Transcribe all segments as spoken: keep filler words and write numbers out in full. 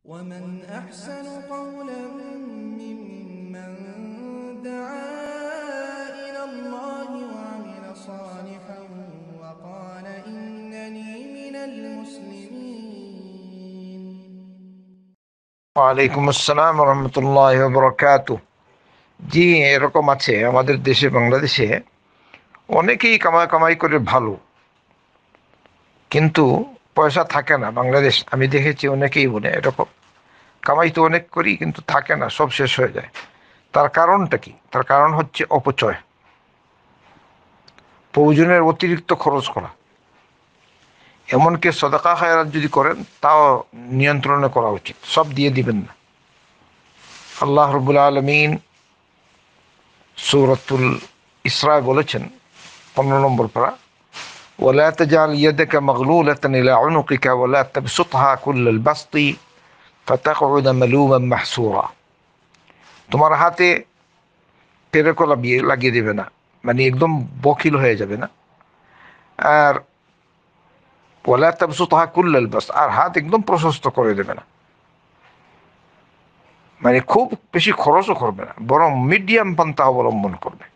ومن أحسن قولا ممن دعا إلى الله وعمل صالحا وقال إنني من المسلمين. ওয়ালাইকুম আসসালাম রহমতুল্লাহ বরকাতুহ। জি, এরকম আছে আমাদের দেশে, বাংলাদেশে অনেকেই কামাই কামাই করে ভালো, কিন্তু পয়সা থাকে না। বাংলাদেশ আমি দেখেছি, অনেকেই বলে এরকম, কামাই তো অনেক করি কিন্তু থাকে না, সব শেষ হয়ে যায়। তার কারণটা কি? তার কারণ হচ্ছে অপচয়, প্রয়োজনের অতিরিক্ত খরচ করা। এমনকি সদাকা খায়রাত যদি করেন তাও নিয়ন্ত্রণে করা উচিত, সব দিয়ে দিবেন না। আল্লাহ রাব্বুল আলামিন সূরাতুল ইসরায় বলেছেন, পনেরো নম্বর পারা, ওয়ালা তাজআল ইয়াদাকা মাগলুলাতান ইলা উনুকিকা ওয়ালা তাবসুতহা কুল্লাল বাসতি ফাতাকউদা মালুমান মাহসুরা। তোমার হাতে পেরেকলা বিয়ে লাগিয়ে দেবে না, মানে একদম বখিল হয়ে যাবে না। আর ওয়ালা তাবসুতহা কুল্লাল বাসত, আর হাত একদম প্রশস্ত করে দেবে না, মানে খুব বেশি খরচও করবে না, বরং মিডিয়াম পন্থা অবলম্বন করবে।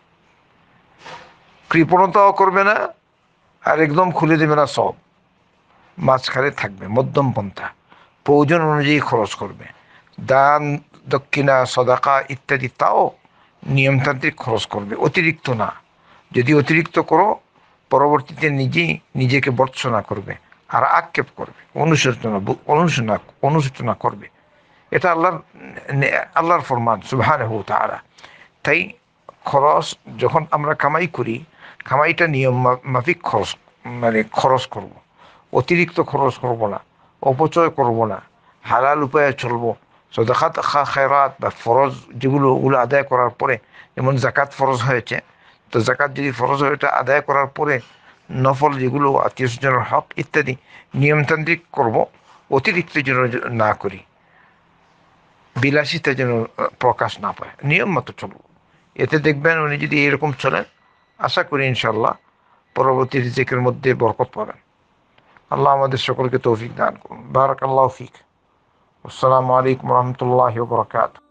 কৃপণতাও করবে না, আর একদম খুলে দেবে না সব, মাঝখানে থাকবে, মধ্যম পন্থা। প্রয়োজন অনুযায়ী খরচ করবে। দান, দক্ষিণা, সদাকা ইত্যাদি তাও নিয়মতান্ত্রিক খরচ করবে, অতিরিক্ত না। যদি অতিরিক্ত করো, পরবর্তীতে নিজেই নিজেকে বর্জনা করবে আর আক্ষেপ করবে, অনুশোচনা অনুশোচনা অনুশোচনা করবে। এটা আল্লাহর আল্লাহর ফরমান সুবহানাহু ওয়া তাআলা। তাই খরচ যখন আমরা কামাই করি, কামাইটা নিয়ম মাফিক খরচ, মানে খরচ করব, অতিরিক্ত খরচ করব না, অপচয় করব না, হালাল উপায়ে চলবো। সদাকাত খায়রাত বা ফরজ যেগুলো, ওগুলো আদায় করার পরে, যেমন জাকাত ফরজ হয়েছে, তো জাকাত যদি ফরজ হয়, এটা আদায় করার পরে নফল যেগুলো, আত্মীয় স্বজনের হক ইত্যাদি নিয়মতান্ত্রিক করব, অতিরিক্ত যেন না করি, বিলাসিতা যেন প্রকাশ না পায়, নিয়ম মতো চলব। এতে দেখবেন উনি যদি এরকম চলেন, আশা করি ইনশাল্লাহ পরবর্তী রিজিকের মধ্যে বরকত পাবেন। আল্লাহ আমাদের সকলকে তৌফিক দান করুন। বারাকাল্লাহু ফিক। আসসালামু আলাইকুম রহমতুল্লাহি ওয়া বারাকাতুহু।